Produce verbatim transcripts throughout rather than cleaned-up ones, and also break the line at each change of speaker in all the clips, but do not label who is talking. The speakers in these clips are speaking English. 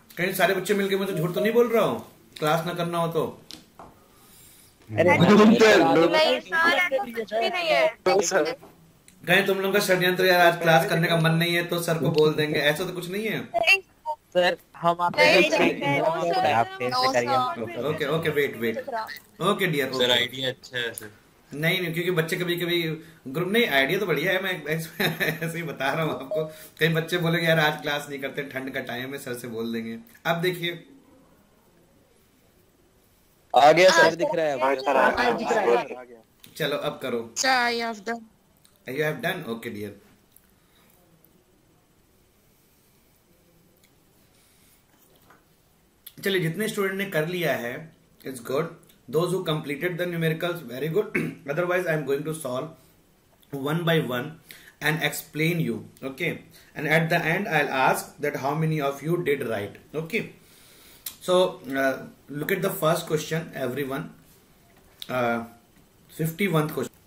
कहीं सारे बच्चे मिलके मुझे झूठ तो नहीं बोल रहा हूँ, क्लास ना करना हो तो?
अरे
नहीं सर,
कहीं तुम लोग का षड्यंत्र यार आज क्लास करने का मन नहीं है तो सर को बोल देंगे, ऐसा तो कुछ नहीं है?
सर हम आपको आप टेस्ट करिए।
Okay okay wait wait okay dear
sir idea अच्छा है सर।
नहीं नहीं, क्योंकि बच्चे कभी कभी ग्रुप नहीं, आइडिया तो बढ़िया है, मैं ऐसे ही बता रहा हूँ आपको। कई बच्चे बोलेंगे यार आज क्लास नहीं करते, ठंड का टाइम है, सर से बोल देंगे। अब देखिए
आ गया सर, दिख रहा है।
चलो अब करो।
I have done.
You have done, okay dear. चलिए जितने स्टूडेंट ने कर लिया है it's good, those who completed the numericals very good. Otherwise I am going to solve one by one and explain you, okay, and at the end I'll ask that how many of you did right, okay. So uh, look at the first question everyone. uh, fifty-first question.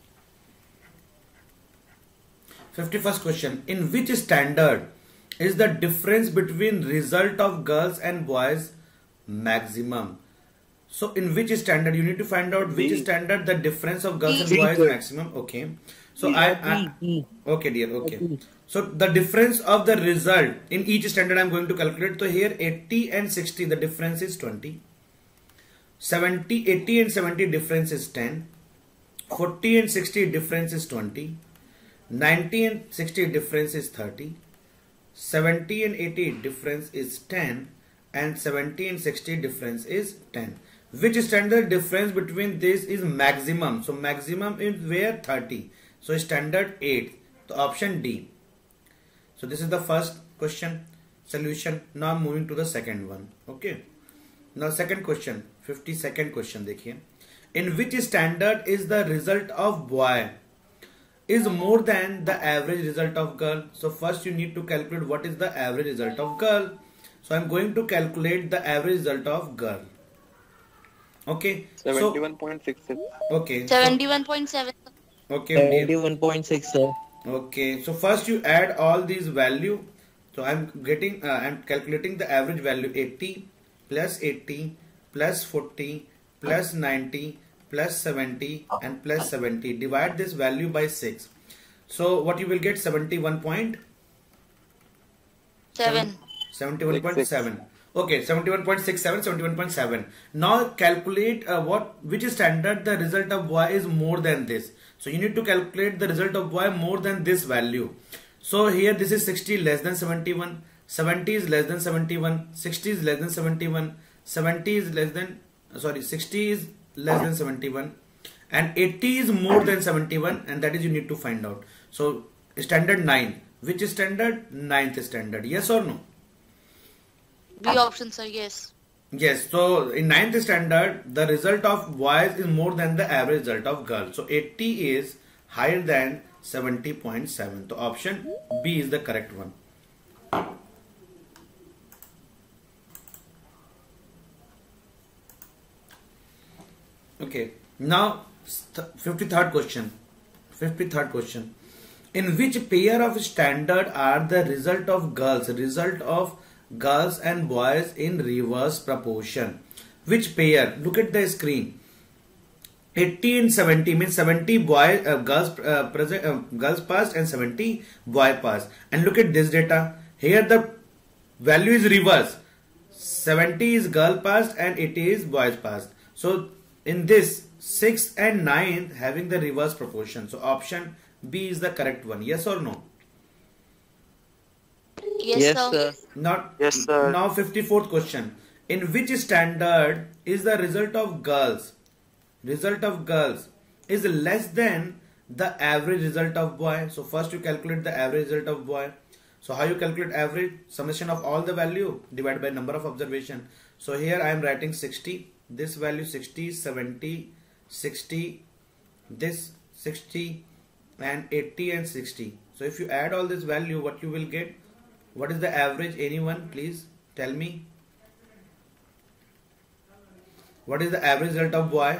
fifty-first question, in which standard is the difference between result of girls and boys maximum? So in which standard you need to find out which standard the difference of girls and boys maximum, okay. So I, I okay dear, okay. So the difference of the result in each standard I am going to calculate. So here eighty and sixty the difference is twenty, seventy eighty and seventy difference is ten, forty and sixty difference is twenty, ninety and sixty difference is thirty, seventy and eighty difference is ten, and seventy and sixty difference is ten. Which standard difference between this is maximum? So maximum is where thirty. So standard eight. So option D. So this is the first question solution. Now I'm moving to the second one. Okay. Now second question, fifty-second question देखिए. In which standard is the result of boy is more than the average result of girl? So first you need to calculate what is the average result of girl. So I'm going to calculate the average result of girl. Okay,
seventy-one point six six.
Okay,
seventy-one point seven.
Okay,
seventy-one point six sir.
Okay, so first you add all these value. So I'm getting uh, I'm calculating the average value eighty plus eighty plus forty plus ninety plus seventy and plus seventy. Divide this value by six. So what you will get seventy-one point
seven.
seventy-one point seven. Okay, seventy-one point six seven, seventy-one point seven. Now calculate uh, what which standard the result of boy is more than this. So you need to calculate the result of boy more than this value. So here this is sixty less than seventy-one, seventy is less than seventy-one, sixty is less than seventy-one, seventy is less than sorry sixty is less than seventy-one, and eighty is more than seventy-one, and that is you need to find out. So standard nine. Which standard? Ninth standard. Yes or no?
B option sir, yes.
Yes, so in ninth standard the result of boys is more than the average result of girls. So eighty is higher than seventy point seven. So option B is the correct one. Okay, now fifty-third question. fifty-third question. In which pair of standard are the result of girls? Result of girls and boys in reverse proportion. Which pair? Look at the screen. eighty and seventy means seventy boy uh, girls uh, present uh, girls passed and seventy boy passed. And look at this data. Here the value is reverse. seventy is girl passed and eighty is boys passed. So in this six and nine having the reverse proportion. So option B is the correct one. Yes or no?
Yes,
Yes
sir.
sir.
Not,
Yes, sir.
Now fifty-fourth question. In which standard is the result of girls? Result of girls is less than the average result of boy. So first you calculate the average result of boy. So how you calculate average? Summation of all the value divided by number of observation. So here I am writing sixty. This value sixty, seventy, sixty, this sixty and eighty and sixty. So if you add all this value, what you will get? What is the average? Anyone please tell me. What is the average result of boy?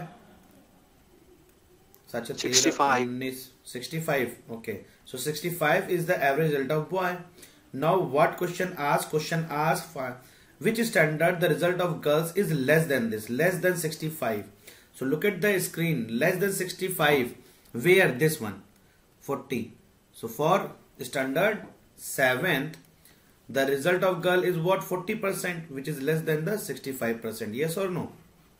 Such a
sixty-five.
sixty-five. Okay. So sixty-five is the average result of boy. Now what question asked? Question asked for which standard the result of girls is less than this, less than sixty-five. So look at the screen, less than sixty-five, where this one, forty. So for standard seventh, the result of girl is what? forty percent, which is less than the sixty-five percent. Yes or no?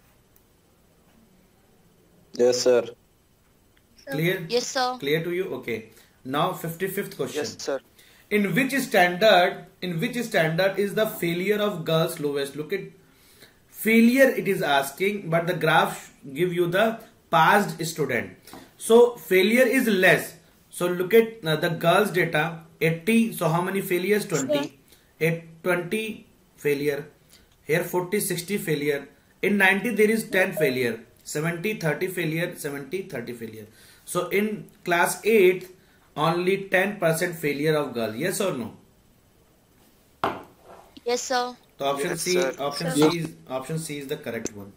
Yes, sir.
Clear?
Yes, sir.
Clear to you? Okay. Now fifty-fifth question.
Yes, sir.
In which standard, in which standard is the failure of girls lowest? Look at failure it is asking, but the graph give you the passed student. So failure is less. So look at uh, the girls data, eighty. So how many failures? twenty. At twenty failure. Here forty, sixty failure. In ninety there is ten failure. seventy, thirty failure. seventy, thirty failure. So in class eight, only ten percent failure of girl. Yes or no?
Yes, sir.
So option
Yes,
C,
sir.
option
Sir.
C is option C is the correct one.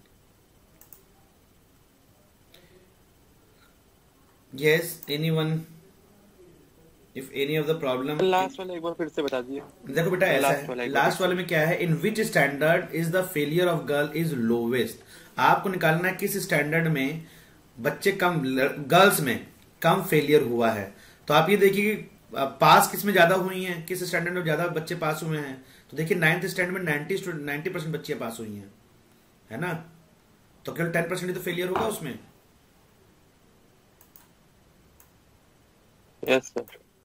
Yes, anyone? If any of the problem.
Last वाला एक बार फिर से बता दिए.
देखो बेटा ऐसा
Last वाला
है,
एक बार
लास्ट वाले में क्या है? In which standard is the failure of girl is lowest. आपको निकालना है किस स्टैंडर्ड में बच्चे कम, गर्ल्स में कम फेलियर हुआ है. तो आप ये देखिए कि पास किस में ज्यादा हुई हैं, किस स्टैंडर्ड में ज्यादा बच्चे पास हुए हैं. तो देखिए नाइन्थ स्टैंडर्ड में नाइन्टी नाइन्टी परसेंट बच्चे पास हुई हैं, है ना. तो केवल टेन परसेंट ही तो फेलियर होगा उसमें.
Yes, sir.